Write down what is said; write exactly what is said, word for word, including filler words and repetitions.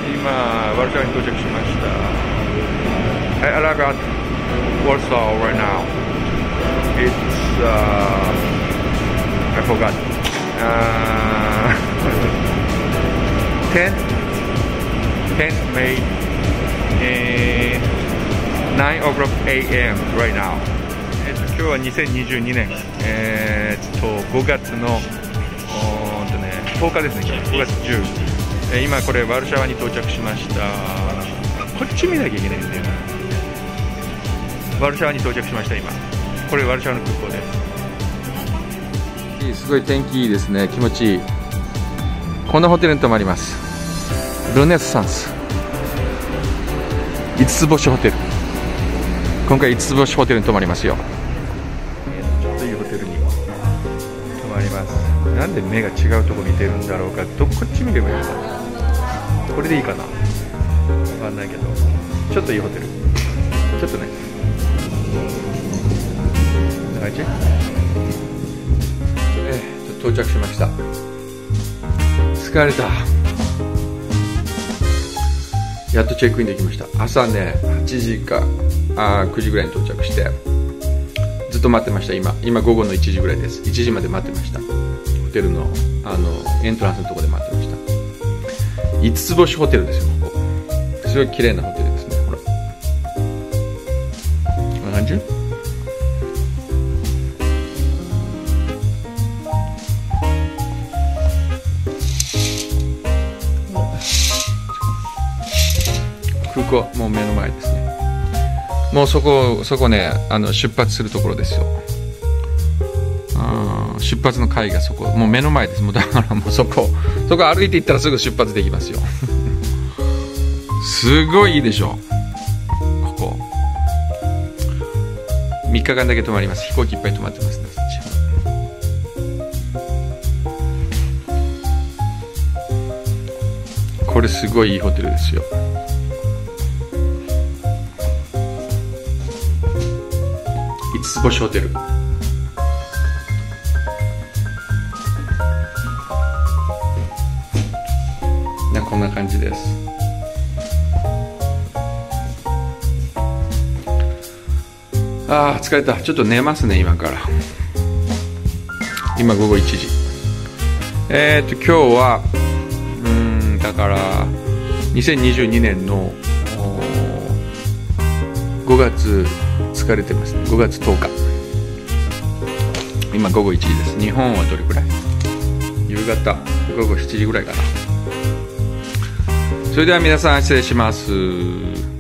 今ワルシャワに到着しました。I arrived at Warsaw right now. It's uh, I forgot. Uh, ten May uh, nine o'clock a m right now. えっと今日はにせんにじゅうにねん、えー、っとごがつのおーんと、ね、とおかですね。ごがつじゅう、えー、今これワルシャワに到着しました。こっち見なきゃいけないんだよな。ワルシャワに到着しました。今これワルシャワの空港です。すごい天気いいですね。気持ちいい。こんなホテルに泊まります。ルネッサンスいつつ星ホテル。今回いつつ星ホテルに泊まりますよ。ちょっといいホテルに泊まります。なんで目が違うとこ見てるんだろうか。どこっち見ればいいのかな。これでいいかな、わかんないけど、ちょっといいホテル、ちょっとね、こんな感じ。えー、ちょっと到着しました。疲れた。やっとチェックインできました。朝ねはちじかあくじぐらいに到着してずっと待ってました。今今午後のいちじぐらいです。いちじまで待ってました。ホテルのあのエントランスのところで待ってました。いつつ星ホテルですよ。ここすごい綺麗なホテルですね。ほらこんな感じ。空港もう目の前ですね。もうそこそこね、あの出発するところですよ。あ出発の階がそこ、もう目の前です。もうだからもうそこそこ歩いていったらすぐ出発できますよ。すごいいいでしょ。ここみっかかんだけ泊まります。飛行機いっぱい止まってますね。これすごいいいホテルですよ。いつつ星ホテル。こんな感じです。ああ疲れた。ちょっと寝ますね今から。今午後いちじ。えー、っと今日はうーんだからにせんにじゅうにねんのごがつ疲れてますね。ごがつとおか。今午後いちじです。日本はどれくらい？夕方午後しちじぐらいかな。それでは皆さん失礼します。